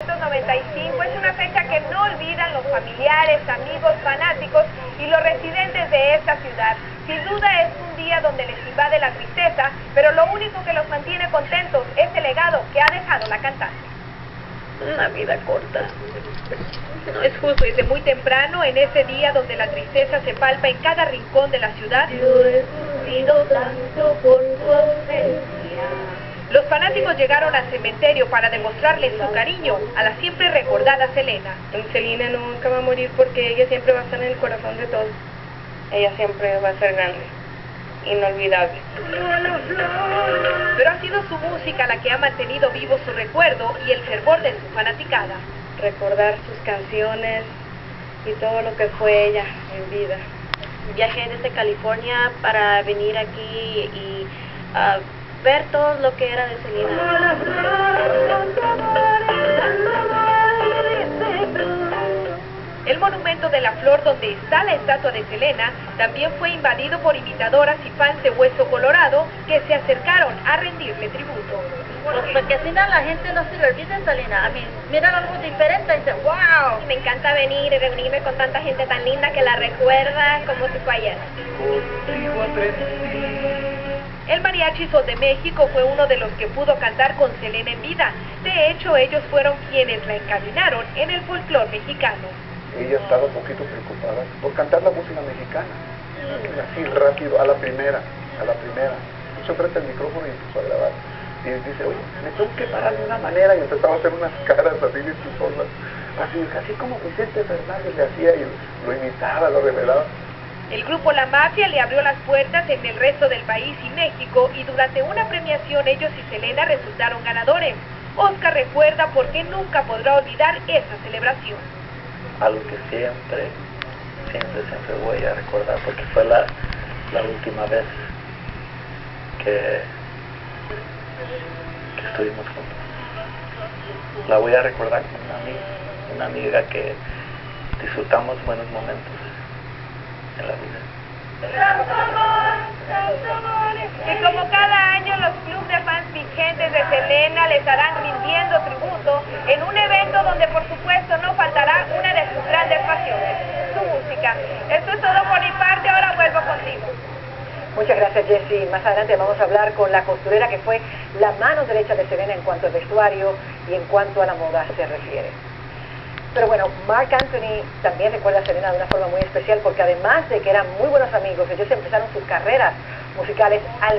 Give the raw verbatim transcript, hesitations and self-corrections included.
novecientos noventa y cinco es una fecha que no olvidan los familiares, amigos, fanáticos y los residentes de esta ciudad. Sin duda es un día donde les invade la tristeza, pero lo único que los mantiene contentos es el legado que ha dejado la cantante. Una vida corta. No es justo. Desde muy temprano, en ese día donde la tristeza se palpa en cada rincón de la ciudad, Yo he sufrido tanto por tu ausencia. Los fanáticos llegaron al cementerio para demostrarle su cariño a la siempre recordada Selena. Selena nunca va a morir porque ella siempre va a estar en el corazón de todos. Ella siempre va a ser grande, inolvidable. Pero ha sido su música la que ha mantenido vivo su recuerdo y el fervor de su fanaticada. Recordar sus canciones y todo lo que fue ella en vida. Viajé desde California para venir aquí y uh, ver todo lo que era de Selena. El monumento de la Flor, donde está la estatua de Selena, también fue invadido por imitadoras y fans de Hueso Colorado que se acercaron a rendirle tributo. Pues porque así no, la gente no se le olvida de Selena. A mí, miran algo diferente y dicen, wow. Me encanta venir y reunirme con tanta gente tan linda que la recuerda como si fue ayer. El Mariachi Sol de México fue uno de los que pudo cantar con Selena en vida. De hecho, ellos fueron quienes la encaminaron en el folclore mexicano. Ella estaba un poquito preocupada por cantar la música mexicana, así rápido, a la primera, a la primera. Puso frente al micrófono y empezó a grabar. Y dice, oye, me tengo que parar de una manera, y empezaba a hacer unas caras así chistosas, así, así como Vicente Fernández le hacía, y lo imitaba, lo revelaba. El grupo La Mafia le abrió las puertas en el resto del país y México, y durante una premiación ellos y Selena resultaron ganadores. Oscar recuerda por qué nunca podrá olvidar esa celebración. Algo que siempre, siempre, siempre voy a recordar, porque fue la, la última vez que, que estuvimos juntos. La voy a recordar con una amiga, una amiga que disfrutamos buenos momentos en la vida. Y como cada año, los clubes de fans vigentes de Selena les estarán rindiendo tributo en un evento donde por supuesto no faltará una de sus grandes pasiones, su música. Esto es todo por mi parte, ahora vuelvo contigo. Muchas gracias, Jessie. Más adelante vamos a hablar con la costurera que fue la mano derecha de Selena en cuanto al vestuario y en cuanto a la moda se refiere. Pero bueno, Marc Anthony también recuerda a Selena de una forma muy especial porque además de que eran muy buenos amigos, ellos empezaron sus carreras musicales al